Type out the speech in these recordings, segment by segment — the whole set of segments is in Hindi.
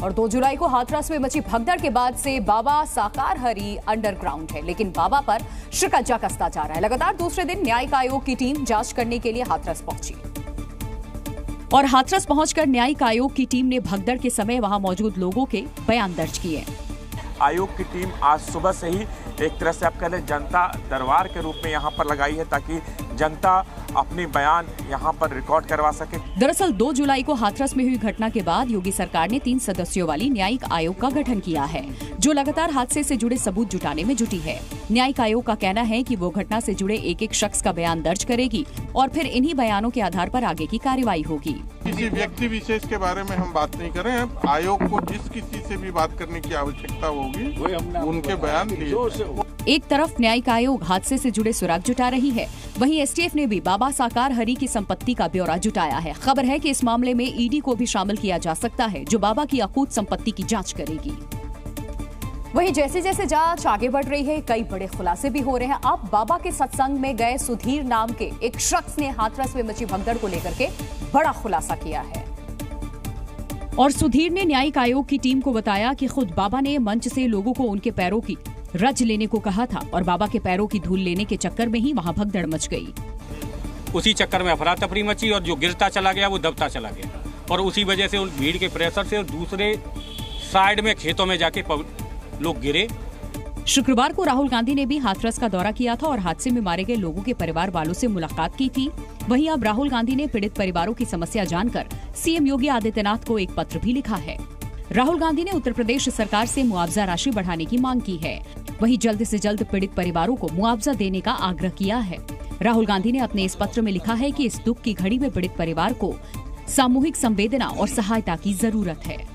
और 2 जुलाई को हाथरस में मची भगदड़ के बाद से बाबा साकार हरि अंडरग्राउंड है, लेकिन बाबा पर शिकंजा कसता जा रहा है। लगातार दूसरे दिन न्यायिक आयोग की टीम जांच करने के लिए हाथरस पहुंची और हाथरस पहुंचकर न्यायिक आयोग की टीम ने भगदड़ के समय वहां मौजूद लोगों के बयान दर्ज किए। आयोग की टीम आज सुबह से ही एक तरह से आप कह लें जनता दरबार के रूप में यहाँ पर लगाई है, ताकि जनता अपनी बयान यहाँ पर रिकॉर्ड करवा सके। दरअसल 2 जुलाई को हाथरस में हुई घटना के बाद योगी सरकार ने 3 सदस्यों वाली न्यायिक आयोग का गठन किया है, जो लगातार हादसे से जुड़े सबूत जुटाने में जुटी है। न्यायिक आयोग का कहना है कि वो घटना से जुड़े एक शख्स का बयान दर्ज करेगी और फिर इन्हीं बयानों के आधार पर आगे की कार्रवाई होगी। किसी व्यक्ति विशेष के बारे में हम बात नहीं कर रहे हैं। आयोग को जिस किसी से भी बात करने की आवश्यकता होगी उनके बयान दिए। एक तरफ न्यायिक आयोग हादसे से जुड़े सुराग जुटा रही है, वहीं एसटीएफ ने भी बाबा साकार हरि की संपत्ति का ब्यौरा जुटाया है। खबर है कि इस मामले में ईडी को भी शामिल किया जा सकता है, जो बाबा की अकूत संपत्ति की जांच करेगी। वहीं जैसे जैसे जांच आगे बढ़ रही है, कई बड़े खुलासे भी हो रहे हैं। अब बाबा के सत्संग में गए सुधीर नाम के एक शख्स ने हाथरस में मची भगदड़ को लेकर के बड़ा खुलासा किया है और सुधीर ने न्यायिक आयोग की टीम को बताया कि खुद बाबा ने मंच से लोगों को उनके पैरों की रज लेने को कहा था और बाबा के पैरों की धूल लेने के चक्कर में ही वहां भगदड़ मच गई। उसी चक्कर में अफरा तफरी मची और जो गिरता चला गया वो दबता चला गया और उसी वजह से उन भीड़ के प्रेशर से दूसरे साइड में खेतों में जाके लोग गिरे। शुक्रवार को राहुल गांधी ने भी हाथरस का दौरा किया था और हादसे में मारे गए लोगों के परिवार वालों से मुलाकात की थी। वहीं अब राहुल गांधी ने पीड़ित परिवारों की समस्या जानकर सीएम योगी आदित्यनाथ को एक पत्र भी लिखा है। राहुल गांधी ने उत्तर प्रदेश सरकार से मुआवजा राशि बढ़ाने की मांग की है। वहीं जल्द से जल्द पीड़ित परिवारों को मुआवजा देने का आग्रह किया है। राहुल गांधी ने अपने इस पत्र में लिखा है कि इस दुख की घड़ी में पीड़ित परिवार को सामूहिक संवेदना और सहायता की जरूरत है।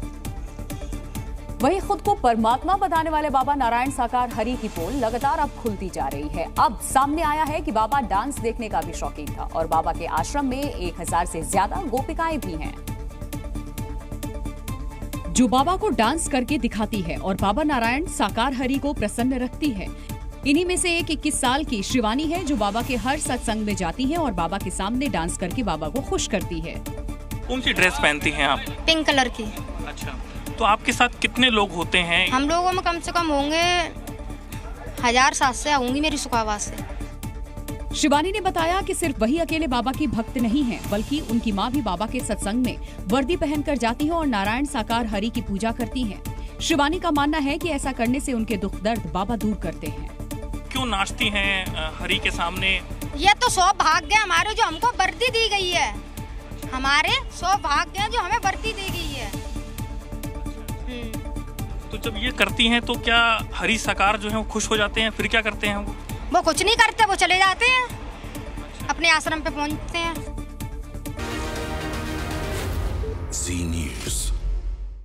वहीं खुद को परमात्मा बताने वाले बाबा नारायण साकार हरि की पोल लगातार अब खुलती जा रही है। अब सामने आया है कि बाबा डांस देखने का भी शौकीन था और बाबा के आश्रम में 1000 से ज्यादा गोपिकाएं भी हैं, जो बाबा को डांस करके दिखाती है और बाबा नारायण साकार हरि को प्रसन्न रखती है। इन्हीं में से एक 21 साल की शिवानी है, जो बाबा के हर सत्संग में जाती है और बाबा के सामने डांस करके बाबा को खुश करती है। कौन सी ड्रेस पहनती हैं आप? पिंक कलर की। अच्छा, तो आपके साथ कितने लोग होते हैं? हम लोगों में कम से कम होंगे 1000-700 होंगी मेरी सुखावास से। शिवानी ने बताया कि सिर्फ वही अकेले बाबा की भक्त नहीं हैं, बल्कि उनकी मां भी बाबा के सत्संग में वर्दी पहनकर जाती है और नारायण साकार हरि की पूजा करती हैं। शिवानी का मानना है कि ऐसा करने से उनके दुख दर्द बाबा दूर करते हैं। क्यों नाचती हैं हरि के सामने? ये तो सौभाग्य हमारे जो हमको वर्दी दी गई है, हमारे सौभाग्य जो हमें वर्दी दी गई है। तो जब ये करती हैं तो क्या हरि साकार जो है वो खुश हो जाते हैं? फिर क्या करते हैं वो कुछ नहीं करते, वो चले जाते हैं, अपने आश्रम पे पहुंचते हैं। Zee News।